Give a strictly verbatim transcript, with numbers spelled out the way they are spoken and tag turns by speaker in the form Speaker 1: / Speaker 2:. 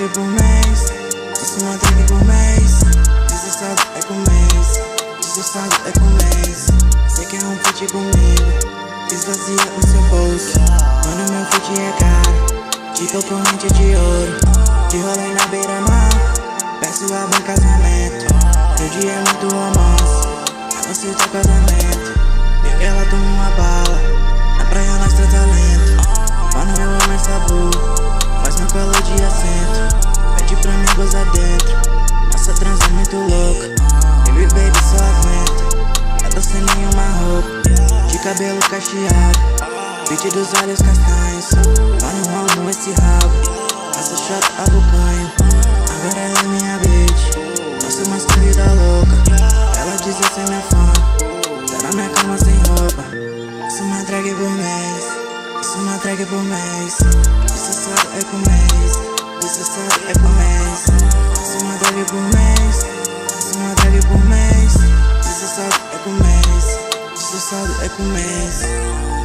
Speaker 1: por mês, isso uma drag por mês. Desassado é com mês, desassado é com mês. Cê quer um feat comigo, esvazia o seu bolso. Mano, meu feat é caro, de componente de ouro. De rolê na beira-mar, peço a bom casamento. Meu dia é muito romance, ela aceita casamento. Eu e ela toma uma bala, na praia nós traz talento. Mano, eu amo essa burra, faz meu calor de assento. Pede pra mim gozar dentro, nossa trans é muito louca. Baby, baby, só aguenta, ela sem nenhuma roupa. De cabelo cacheado, beat dos olhos castanhos. Mano, amo esse rabo, essa shot abocanho. Agora ela é minha bitch, nossa mais querida louca. Ela diz eu ser minha fã, tá na minha cama sem roupa. Isso uma drag por mês, isso uma drag por mês. Desassado é com mês, desassado é com mês. Isso uma drag por mês, isso uma drag por mês. Desassado é com mês, desassado é com mês.